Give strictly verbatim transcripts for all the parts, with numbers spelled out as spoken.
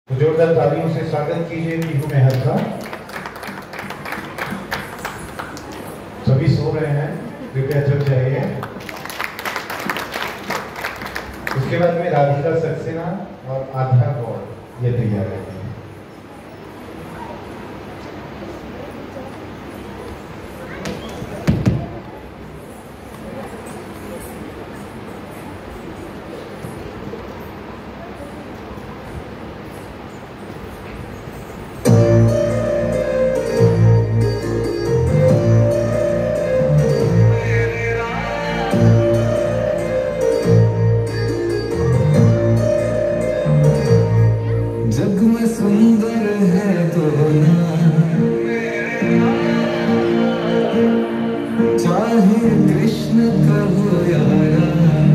तो जोरदार तालियों से स्वागत कीजिए पीहू मेहर का। सभी सो रहे हैं, कृपया जग जाइए। उसके बाद में राधिका सक्सेना और आधा गौड़ ये तैयार है। जग में सुंदर है तो ना, चाहे कृष्ण का हो यारा।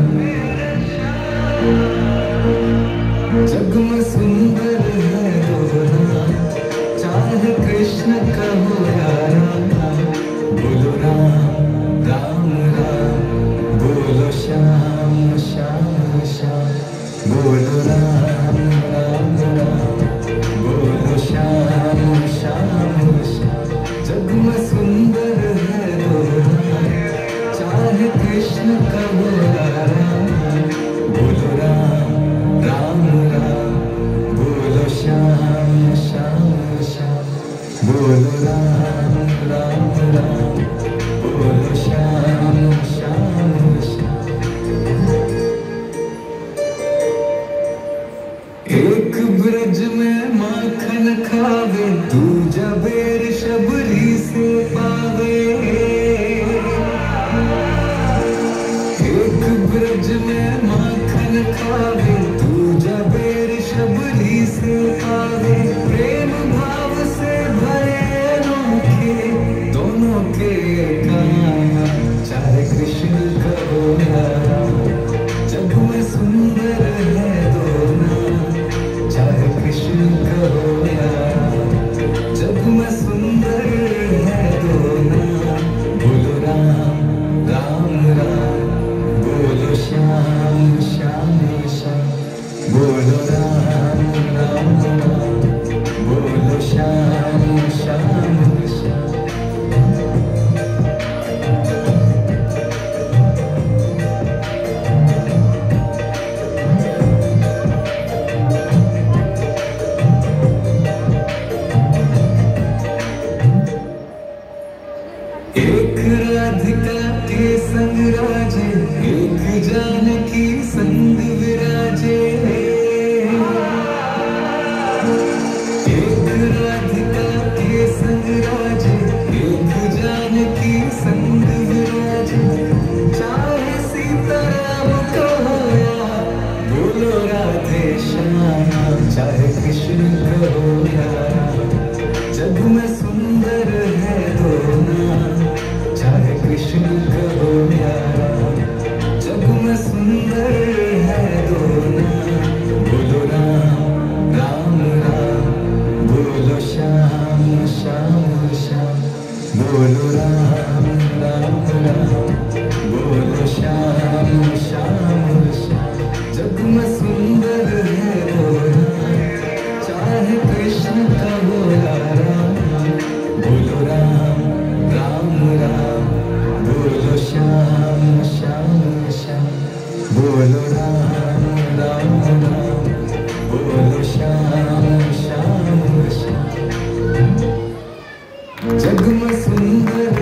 जग में सुंदर है तो ना, चाहे कृष्ण का हो यारा। बोलो राम राम राम, बोलो श्याम श्याम श्याम, बोलो राम राम राम, बोलो श्याम श्याम श्याम। जग में सुंदर है दोहा, चाहे कृष्ण का हो यारा। बोलो राम राम राम, बोलो श्याम श्याम श्याम, बोलो राम राम राम, बोलो श्याम श्याम श्याम। एक ब्रज में माखन खावे, दूजा बेर शबरी से पावे। एक ब्रज में माखन खावे, दूजा बेर शबरी से पावे। प्रेम भाव से भरे अनोखे दोनों के काया, चाहे कृष्ण का हो यारा। जग में सुंदर है दोनों, चाहे कृष्ण का हो यारा। जग में सुंदर है दोनों, बोलो राम राम राम, बोलो श्याम श्याम श्याम, बोलो राम राम राम, बोलो श्याम श्याम श्याम। एक राधिका के संग राजे, एक जानकी संग विराजे। एक राधिका के संग राजे, एक जानकी संग विराजे। चाहे सीताराम का हो या बोलो राधे श्याम, चाहे कृष्ण का हो यारा। जग में सुंदर है दोनों, चाहे कृष्ण का हो यारा। जग में सुंदर है दोनों, बोलो राम राम राम, बोलो श्याम श्याम श्याम, बोलो राम राम राम, बोलो श्याम श्याम श्याम। जग में सुंदर है दोनों, चाहे कृष्ण का हो यारा। बोलो राम राम राम, बोलो श्याम श्याम श्याम, बोलो राम राम राम, बोलो श्याम श्याम श्याम। जग में सुंदर